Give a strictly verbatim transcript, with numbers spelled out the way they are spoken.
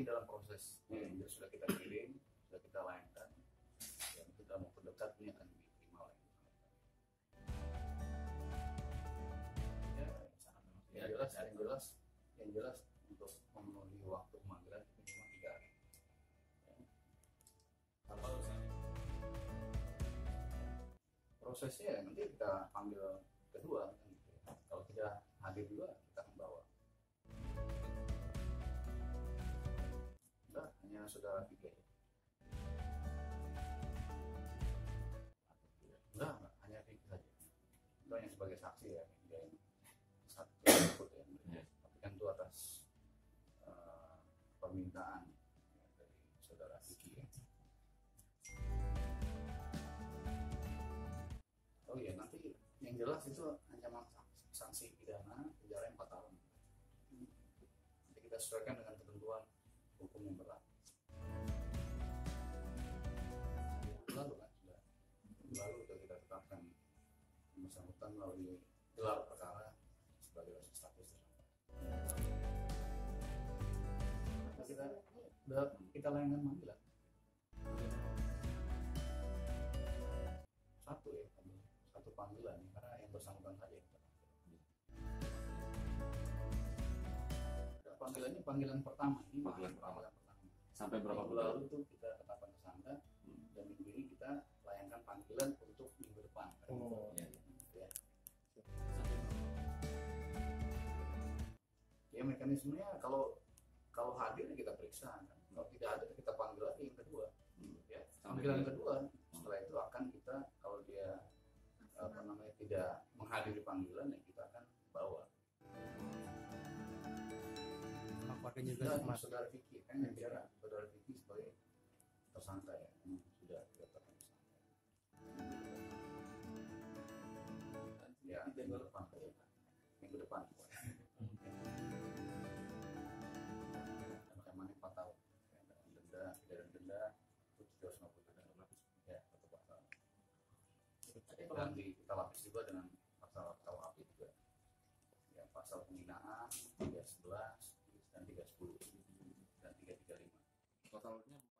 nanti dalam proses hmm. yang sudah kita kirim, sudah kita layangkan, dan itu dalam waktu dekat ini akan diterima oleh ya, yang jelas, yang jelas, yang jelas untuk memenuhi waktu pemanggilan minimal tiga hari. Ya. Apa prosesnya nanti kita panggil kedua, kalau tidak hadir juga kita akan bawa. Enggak, hanya saudara Vicky. Enggak, enggak, hanya Vicky saja. Itu hanya sebagai saksi ya, dia yang satu ikut ya. Yeah. Tapi kan itu atas uh, permintaan ya, dari saudara Vicky ya. Oh iya, nanti yang jelas itu ancaman sanksi pidana penjara empat tahun. Nanti kita sesuaikan dengan ketentuan hukum yang berlaku. Lalu kan sudah, lalu sudah kita tetapkan bersangkutan melalui gelar perkara sebagai status tersangka. Nah, kita sudah kita layangkan panggilan. Satu ya, satu panggilan karena yang bersangkutan saja. Panggilannya panggilan pertama ini panggilan pertama. pertama. Sampai berapa bulan lalu itu kita tetapkan tersangka hmm. dan minggu ini kita layangkan panggilan untuk minggu depan. Oh iya. Ya. Ya mekanismenya kalau kalau hadir kita periksa, kan? Kalau tidak hadir kita panggil lagi yang kedua. Hmm. Ya. Panggilan kedua setelah itu akan kita kalau dia apa namanya tidak menghadiri panggilan ya kita akan bawa. Pakai juga nah, saudara Vicky kan yang bicara saudara Vicky sebagai tersangka ya hmm. sudah ditetapkan tersangka ya minggu depan minggu depan ancamannya empat tahun denda pidana denda itu tiga ratus lima puluh juta ya satu pasal dan di, kita lapis juga dengan pasal K U H P juga ya pasal penghinaan tiga sebelas dan tiga sepuluh dan tiga tiga lima totalnya